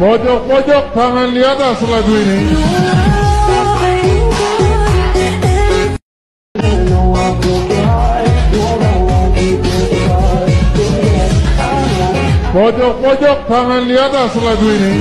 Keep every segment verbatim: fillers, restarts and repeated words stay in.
Pojok-pojok tangan di atas lagu ini. Pojok-pojok tangan di atas lagu ini.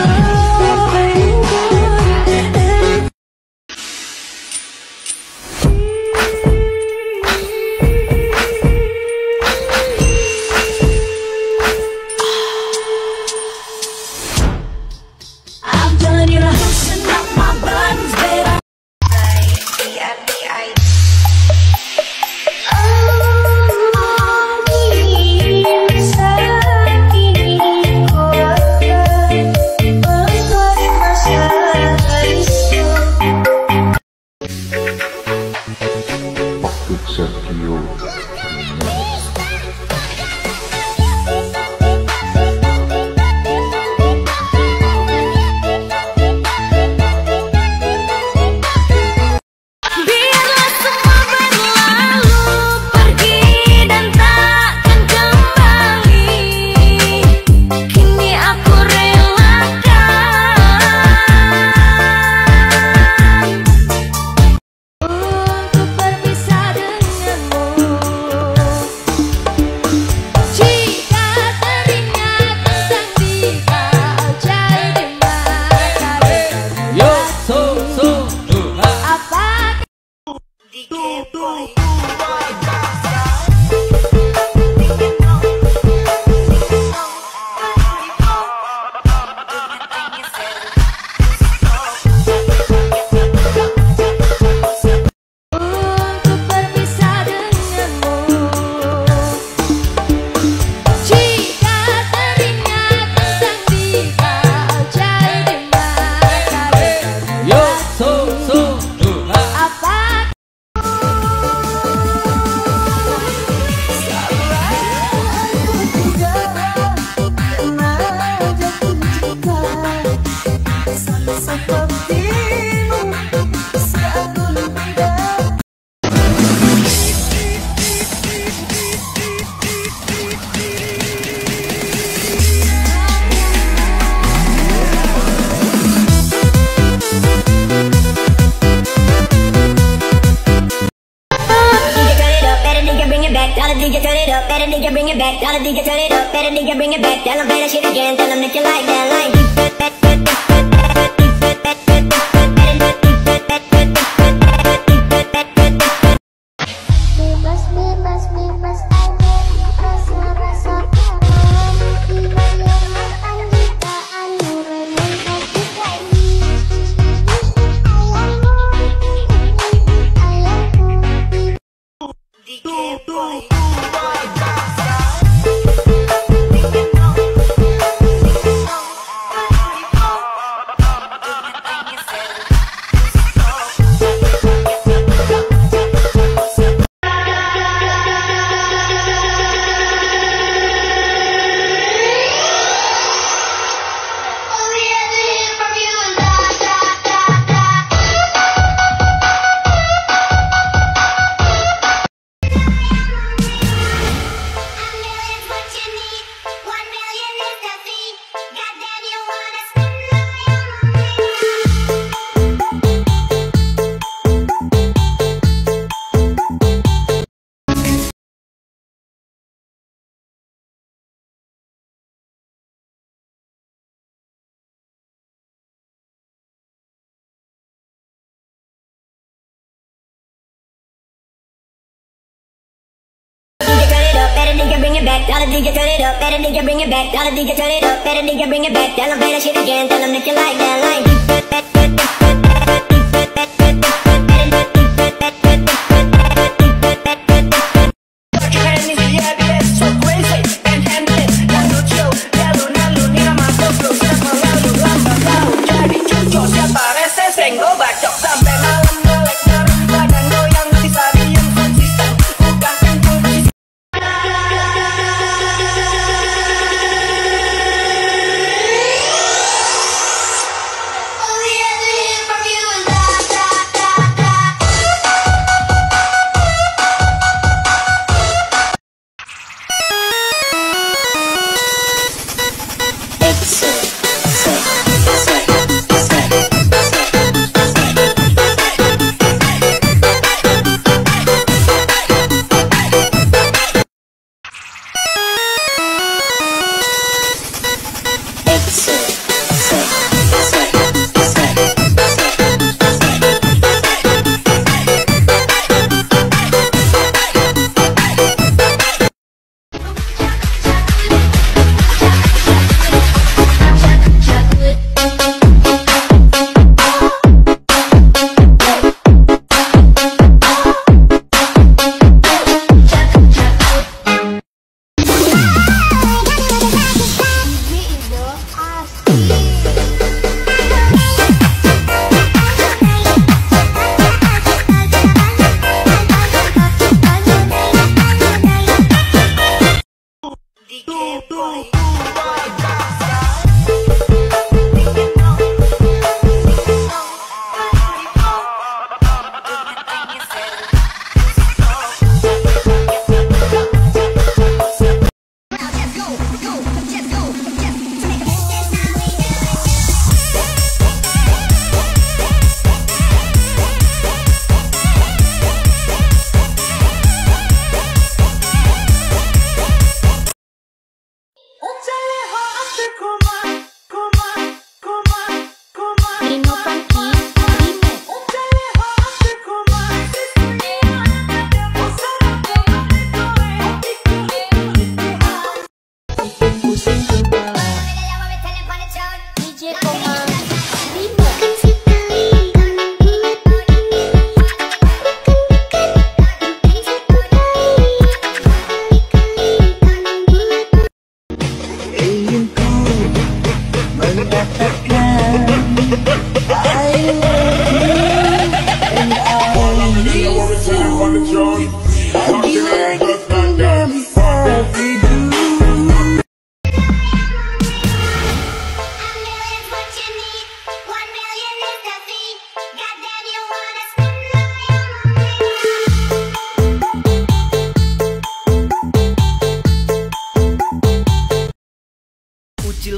Bring it back, tell the D J turn it up, better nigga bring it back, tell them play that shit again, tell them that you like that line. Bebas, bebas, bebas aja, rasa-rasa karam, dibayar makan jutaan, nurunin hati kali. Ayahku, ayahku, tell the D J turn it up, better nigga bring it back, tell the D J turn it up, better nigga bring it back, tell them play that shit again, tell them that you like that line.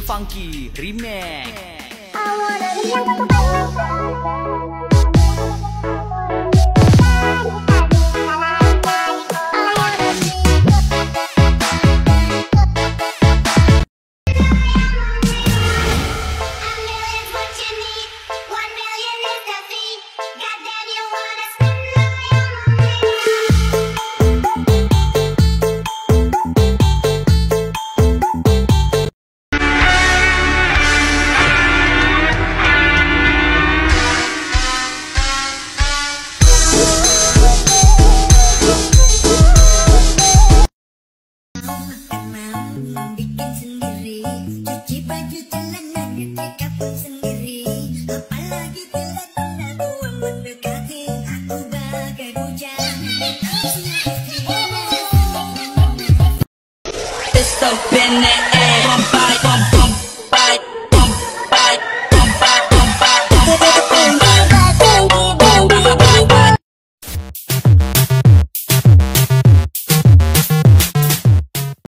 Funky Remix. I wanna be young,